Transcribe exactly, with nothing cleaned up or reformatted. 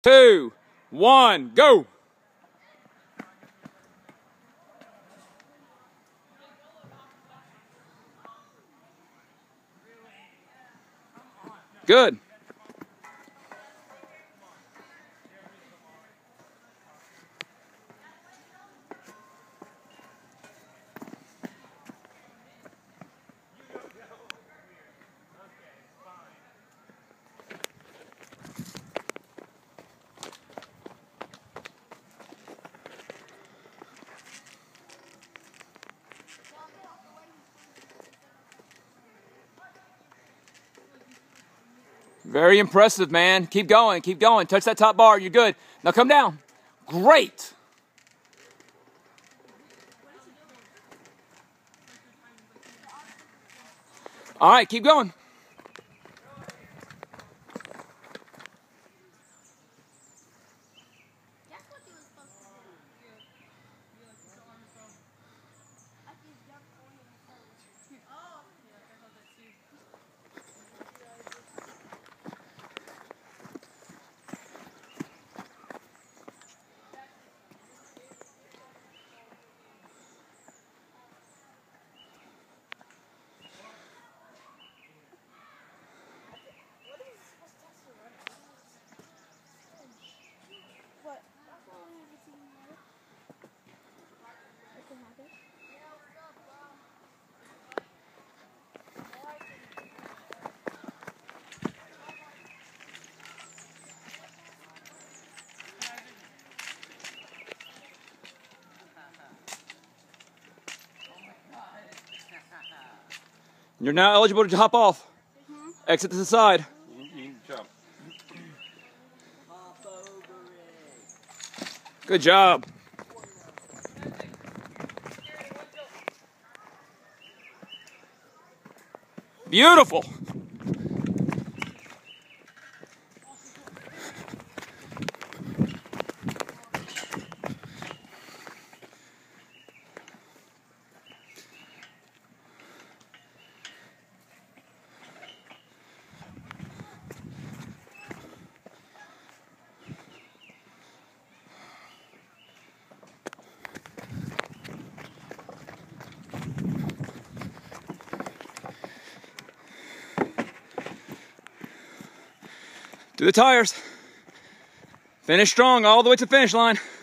two, one, go. Good. Very impressive, man. Keep going, keep going. Touch that top bar, you're good. Now come down. Great. All right, keep going. You're now eligible to hop off. Mm-hmm. Exit to the side. You can jump. Good job. Beautiful. Do the tires. Finish strong all the way to the finish line.